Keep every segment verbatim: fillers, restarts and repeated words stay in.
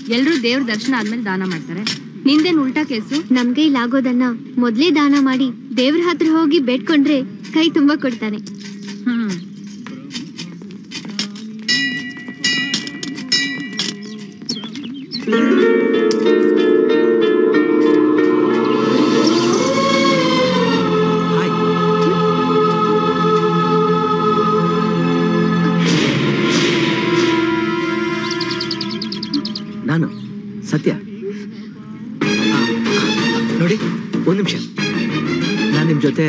ಎಲ್ರೂ ದೇವ್ರ ದರ್ಶನ ಆದ್ಮೇಲೆ ದಾನ ಮಾಡ್ತಾರೆ. ನಿಂದೇನ್ ಉಲ್ಟಾ ಕೇಸು? ನಮ್ಗೆ ಇಲ್ಲಾಗೋದನ್ನ ಮೊದ್ಲೇ ದಾನ ಮಾಡಿ ದೇವ್ರ ಹತ್ರ ಹೋಗಿ ಬೇಡ್ಕೊಂಡ್ರೆ ಕೈ ತುಂಬಾ ಕೊಡ್ತಾನೆ. ಹ್ಮ್ ನಾನು ಸತ್ಯ. ನೋಡಿ ಒಂದು ನಿಮಿಷ, ನಾನು ನಿಮ್ಮ ಜೊತೆ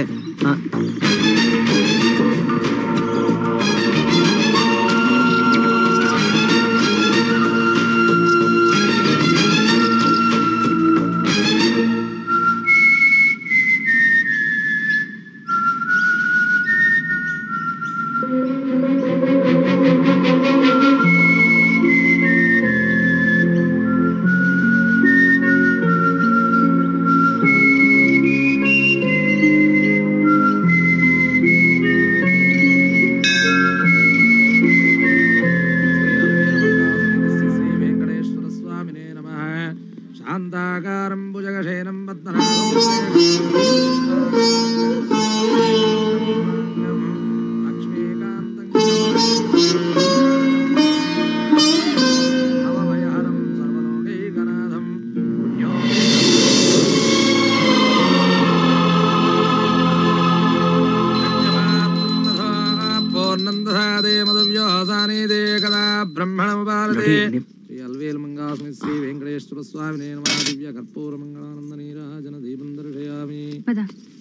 स्वामिने नमः दिव्य कर्पूर मंगलानंद नीराजन दीपं दर्शयामि. पद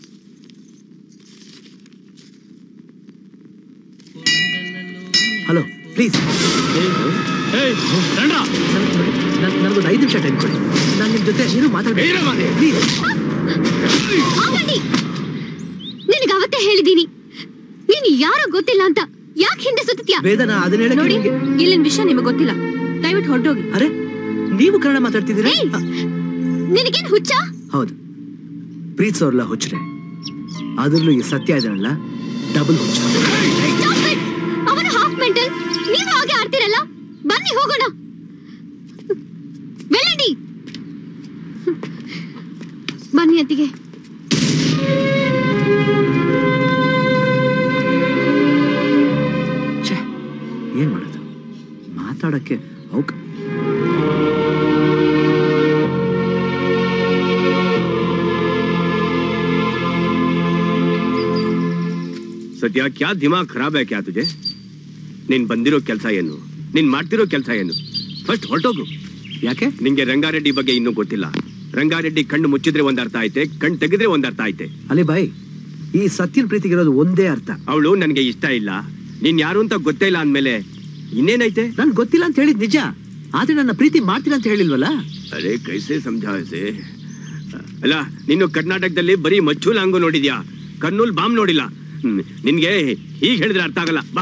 हेलो प्लीज ए ರಂಡ ನನಗೆ ಒಂದು ಐದು ನಿಮಿಷ ಟೈಮ್ ಕೊಡಿ. ನಾನು ನಿಮ್ಮ ಜೊತೆ ಏನು ಮಾತಾಡಬೇಕು ಪ್ಲೀಸ್. ಆಗಲಿ, ನಿನಗೆ ಅವತ್ತೇ ಹೇಳಿದೀನಿ ನೀನು ಯಾರೋ ಗೊತ್ತಿಲ್ಲ ಅಂತ. ಯಾಕೆ ಹಿಂದೆ ಸುತ್ತಿದ್ಯಾ? ವೇದನಾ ಅದನ್ನ ಹೇಳಕ್ಕೆ ನೋಡಿ, ಇಲ್ಲಿನ ವಿಷಯ ನಿಮಗೆ ಗೊತ್ತಿಲ್ಲ. ದಯವಿಟ್ಟು ಹೊರಟೋಗಿ. ಅರೆ ನೀವು ಕನ್ನಡ ಮಾತಾಡ್ತಿದ್ದೀರಾ? ನಿನಗೇನು ಹುಚ್ಚ? ಹೌದು, ಪ್ರೀತಿಸೋರ್ಲ ಹುಚ್ಚರೆ. ಅದರಲ್ಲೂ ಈ ಸತ್ಯ ಇದನ್ನಲ್ಲ, ಡಬಲ್ ಹುಚ್ಚ. ಅವನು ಹಾಫ್ ಮೆಂಟಲ್, ನೀವು ಹಾಗೆ ಆಡ್ತಿರಲ್ಲ. ಬನ್ನಿ ಹೋಗೋಣ. వెళ్ళండి. ಬನ್ನಿ ಅತ್ತಿಗೆ. ಏನ್ ಮಾಡೋದು, ಮಾತಾಡಕ್ಕೆ ಅವಕ सत्या क्या दिमाग खराब है क्या तुझे? ನೀನ್ ಬಂದಿರೋ ಕೆಲಸ ಏನು, ನೀನ್ ಮಾಡ್ತಿರೋ ಕೆಲಸ ಏನು? ಫಸ್ಟ್ ಹೊರಟೋಗು. ಯಾಕೆ? ನಿಂಗೆ ರಂಗಾರೆಡ್ಡಿ ಬಗ್ಗೆ ಇನ್ನೂ ಗೊತ್ತಿಲ್ಲ. ರಂಗಾರೆಡ್ಡಿ ಕಣ್ಣು ಮುಚ್ಚಿದ್ರೆ ಒಂದ್ ಅರ್ಥ ಐತೆ, ಕಣ್ಣು ತೆಗೆದ್ರೆ ಒಂದ್ ಅರ್ಥ ಐತೆ. ಅಲ್ಲಿ ಬಾಯ್, ಈ ಸತ್ಯನ್ ಪ್ರೀತಿಗಿರೋದು ಒಂದೇ ಅರ್ಥ. ಅವಳು ನನ್ಗೆ ಇಷ್ಟ ಇಲ್ಲ, ನೀನ್ ಯಾರು ಅಂತ ಗೊತ್ತೇ ಇಲ್ಲ ಅಂದ್ಮೇಲೆ ಇನ್ನೇನೈತೆ? ನನ್ ಗೊತ್ತಿಲ್ಲ ಅಂತ ಹೇಳಿದ್ ನಿಜ, ಆದ್ರೆ ನನ್ನ ಪ್ರೀತಿ ಮಾಡ್ತೀನಿ ಅಂತ ಹೇಳಿಲ್ವಲ್ಲ. ಅರೆ ಕೈಸೆ ಸಮझाइसे? ಅಲ್ಲ, ನೀನು ಕರ್ನಾಟಕದಲ್ಲಿ ಬರೀ ಮಚ್ಚೂಲ್ ಹಂಗು ನೋಡಿದ್ಯಾ, ಕರ್ನೂಲ್ ಬಾಂಬ್ ನೋಡಿಲ್ಲ. ನಿನ್ಗೆ ಹೀಗೆ ಹೇಳಿದ್ರೆ ಅರ್ಥ ಆಗಲ್ಲ. ಬಾ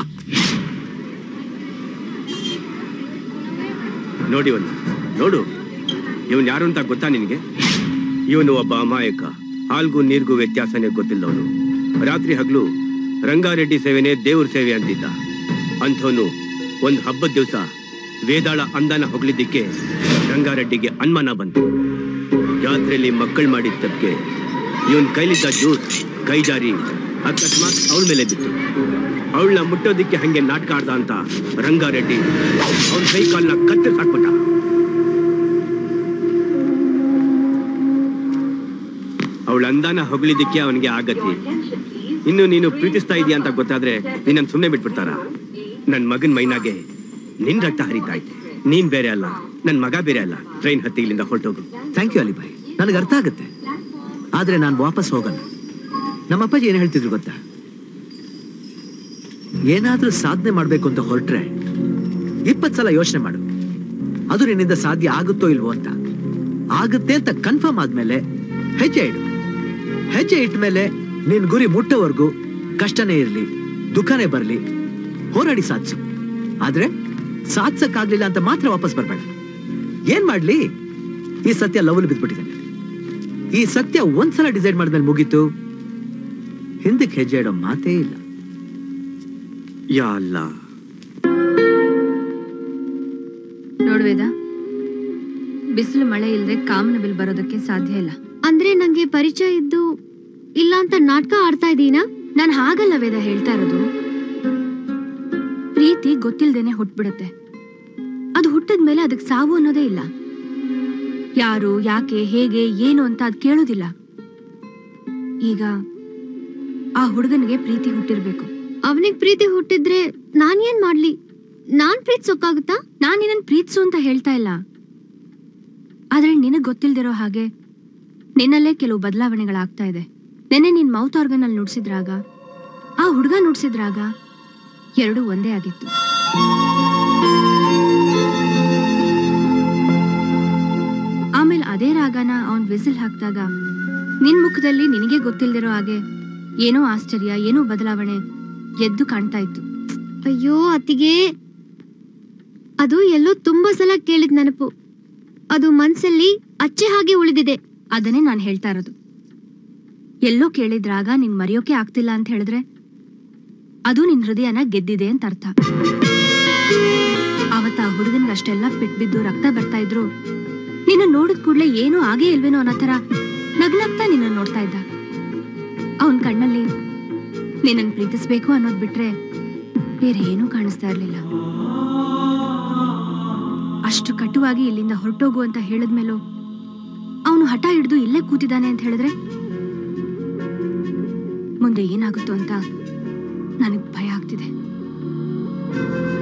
ನೋಡಿ, ಒಂದು ನೋಡು, ಇವನ್ ಯಾರು ಅಂತ ಗೊತ್ತಾ ನಿನ್ಗೆ? ಇವನು ಒಬ್ಬ ಅಮಾಯಕ, ಹಾಲ್ಗೂ ನೀರ್ಗೂ ವ್ಯತ್ಯಾಸನೇ ಗೊತ್ತಿಲ್ಲವನು. ರಾತ್ರಿ ಹಗಲು ರಂಗಾರೆಡ್ಡಿ ಸೇವೆನೇ ದೇವ್ರ ಸೇವೆ ಅಂತಿದ್ದ. ಅಂಥವನು ಒಂದ್ ಹಬ್ಬದ ದಿವಸ ವೇದಾಳ ಅಂದನ ಹೊಗಳಿದ್ದಕ್ಕೆ ರಂಗಾರೆಡ್ಡಿಗೆ ಅನುಮಾನ ಬಂತು. ಜಾತ್ರೆಯಲ್ಲಿ ಮಕ್ಕಳು ಮಾಡಿದ ತಪ್ಪಿಗೆ ಇವನ್ ಕೈಲಿದ್ದ ಜ್ಯೂಸ್ ಕೈ ಜಾರಿ ಅಕಸ್ಮಾತ್ ಅವಳ ಮೇಲೆ ಬಿತ್ತು. ಅವಳನ್ನ ಮುಟ್ಟೋದಿಕ್ಕೆ ಹಂಗೆ ನಾಟಕ ಆಡ್ದ ಅಂತ ರಂಗಾರೆಡ್ಡಿ ಅವನ ಕೈ ಕಾಲನ್ನ ಕತ್ತರಿಸಿ ಹಾಕ್ಬಿಟ್ಟ. ಅವಳ ಅಂದಾನ ಹೊಗಳಿದ್ದಕ್ಕೆ ಅವನಿಗೆ ಆಗತಿ. ಇನ್ನು ನೀನು ಪ್ರೀತಿಸ್ತಾ ಇದೀಯ ಅಂತ ಗೊತ್ತಾದ್ರೆ ನೀನನ್ ಸುಮ್ಮನೆ ಬಿಟ್ಬಿಡ್ತಾರ? ನನ್ ಮಗನ್ ಮೈನಾಗೆ ನಿನ್ ರಕ್ತ ಹರಿತಾ ಐತೆ. ನೀನ್ ಬೇರೆ ಅಲ್ಲ, ನನ್ ಮಗ ಬೇರೆ ಅಲ್ಲ. ಟ್ರೈನ್ ಹತ್ತಿ ಇಲ್ಲಿಂದ ಹೊರಟೋಗು. ಥ್ಯಾಂಕ್ ಯು ಅಲಿಬಾಯ್, ನನಗೆ ಅರ್ಥ ಆಗುತ್ತೆ. ಆದ್ರೆ ನಾನು ವಾಪಸ್ ಹೋಗಲ್ಲ. ನಮ್ಮ ಅಪ್ಪಾಜಿ ಏನ್ ಹೇಳ್ತಿದ್ರು ಗೊತ್ತಾ? ಏನಾದ್ರೂ ಸಾಧನೆ ಮಾಡ್ಬೇಕು ಅಂತ ಹೊರಟ್ರೆ ಇಪ್ಪತ್ ಸಲ ಯೋಚನೆ ಮಾಡು, ಅದು ನಿನ್ನಿಂದ ಸಾಧ್ಯ ಆಗುತ್ತೋ ಇಲ್ವೋ ಅಂತ. ಆಗುತ್ತೆ ಅಂತ ಕನ್ಫರ್ಮ್ ಆದ್ಮೇಲೆ ಹೆಜ್ಜೆ ಇಡು. ಹೆಜ್ಜೆ ಇಟ್ಟ ಮೇಲೆ ನಿನ್ ಗುರಿ ಮುಟ್ಟೋವರೆಗೂ ಕಷ್ಟನೇ ಇರ್ಲಿ, ದುಃಖನೇ ಬರ್ಲಿ, ಹೋರಾಡಿ ಸಾಧಿಸು. ಆದ್ರೆ ಸಾಧಿಸಕ್ಕಾಗ್ಲಿಲ್ಲ ಅಂತ ಮಾತ್ರ ವಾಪಸ್ ಬರ್ಬೇಡ. ಏನ್ ಮಾಡ್ಲಿ, ಈ ಸತ್ಯ ಲವಲ್ ಬಿದ್ಬಿಟ್ಟಿದ್ದಾನೆ. ಈ ಸತ್ಯ ಒಂದ್ಸಲ ಡಿಸೈಡ್ ಮಾಡಿದ್ಮೇಲೆ ಮುಗೀತು, ಹಿಂದಕ್ಕೆ ಹೆಜ್ಜೆ ಇಡೋ ಮಾತೇ ಇಲ್ಲ. ಯಾ ಅಲ್ಲ. ನೋಡ್ವೇದ, ಬಿಸಿಲು ಮಳೆ ಇಲ್ಲದೆ ಕಾಮನಬಿಲ್ ಬರೋದಕ್ಕೆ ಸಾಧ್ಯ ಇಲ್ಲ. ಅಂದ್ರೆ ನಂಗೆ ಪರಿಚಯ ಇದ್ದು ಇಲ್ಲ ಅಂತ ನಾಟಕ ಆಡ್ತಾ ಇದೀನಾ? ನಾನು ಹಾಗಲ್ಲ ವೇದ ಹೇಳ್ತಾ ಇರೋದು. ಪ್ರೀತಿ ಗೊತ್ತಿಲ್ದೇನೆ ಹುಟ್ಬಿಡುತ್ತೆ. ಅದು ಹುಟ್ಟಿದ್ಮೇಲೆ ಅದಕ್ಕೆ ಸಾವು ಅನ್ನೋದೇ ಇಲ್ಲ. ಯಾರು, ಯಾಕೆ, ಹೇಗೆ, ಏನು ಅಂತ ಅದ್ ಕೇಳೋದಿಲ್ಲ. ಈಗ ಆ ಹುಡುಗನಿಗೆ ಪ್ರೀತಿ ಹುಟ್ಟಿರ್ಬೇಕು. ಅವನಿಗೆ ಪ್ರೀತಿ ಹುಟ್ಟಿದ್ರೆ ನಾನ್ ಏನ್ ಮಾಡ್ಲಿ? ನಾನ್ ಪ್ರೀತಿಸೋಕ್ಕಾಗುತ್ತಾ? ನಾನ್ ನಿನ್ನನ್ ಪ್ರೀತಿಸು ಅಂತ ಹೇಳ್ತಾ ಇಲ್ಲ. ಆದ್ರೆ ನಿನಗ್ ಗೊತ್ತಿಲ್ದಿರೋ ಹಾಗೆ ನಿನ್ನಲ್ಲೇ ಕೆಲವು ಬದಲಾವಣೆಗಳಾಗ್ತಾ ಇದೆ. ನೆನ್ನೆ ನಿನ್ ಮೌತ್ ಆರ್ಗನ್ ಅಲ್ಲಿ ನುಡ್ಸಿದ್ರಾಗ, ಆ ಹುಡುಗ ನುಡ್ಸಿದ್ರಾಗ ಎರಡು ಒಂದೇ ಆಗಿತ್ತು. ಆಮೇಲೆ ಅದೇ ರಾಗನ ಅವನ್ ವಿಸಿಲ್ ಹಾಕ್ದಾಗ ನಿನ್ ಮುಖದಲ್ಲಿ ನಿನಗೆ ಗೊತ್ತಿಲ್ದಿರೋ ಹಾಗೆ ಏನೋ ಆಶ್ಚರ್ಯ, ಏನೋ ಬದಲಾವಣೆ ಎದ್ದು ಕಾಣ್ತಾ ಇತ್ತು. ಅಯ್ಯೋ ಅತ್ತಿಗೆ, ಅದು ಎಲ್ಲೋ ತುಂಬಾ ಸಲ ಕೇಳಿದ ನೆನಪು. ಅದು ಮನ್ಸಲ್ಲಿ ಅಚ್ಚೆ ಹಾಗೆ ಉಳಿದಿದೆ. ಅದನ್ನೇ ನಾನು ಹೇಳ್ತಾ ಇರೋದು. ಎಲ್ಲೋ ಕೇಳಿದ್ರಾಗ ನಿನ್ ಮರೆಯೋಕೆ ಆಗ್ತಿಲ್ಲ ಅಂತ ಹೇಳಿದ್ರೆ ಅದು ನಿನ್ ಹೃದಯನ ಗೆದ್ದಿದೆ ಅಂತ ಅರ್ಥ. ಅವತ್ತ ಆ ಹುಡುಗನ್ಗೆ ಅಷ್ಟೆಲ್ಲ ಪಿಟ್ಬಿದ್ದು ರಕ್ತ ಬರ್ತಾ ಇದ್ರು ನಿನ್ನ ನೋಡಿದ ಕೂಡ್ಲೆ ಏನೂ ಆಗೇ ಇಲ್ವೇನೋ ಅನ್ನೋ ತರ ನಗ್ನಗ್ತಾ ನಿನ್ನ ನೋಡ್ತಾ ಇದ್ದ. ಅವನ್ ಕಣ್ಣಲ್ಲಿ ನಿನ್ನನ್ ಪ್ರೀತಿಸ್ಬೇಕು ಅನ್ನೋದ್ ಬಿಟ್ರೆ ಬೇರೆ ಏನೂ ಕಾಣಿಸ್ತಾ ಇರ್ಲಿಲ್ಲ. ಅಷ್ಟು ಕಟುವಾಗಿ ಇಲ್ಲಿಂದ ಹೊರಟೋಗು ಅಂತ ಹೇಳಿದ್ಮೇಲೂ ಅವನು ಹಠ ಹಿಡಿದು ಇಲ್ಲೇ ಕೂತಿದ್ದಾನೆ ಅಂತ ಹೇಳಿದ್ರೆ ಮುಂದೆ ಏನಾಗುತ್ತೋ ಅಂತ ನನಗ್ ಭಯ ಆಗ್ತಿದೆ.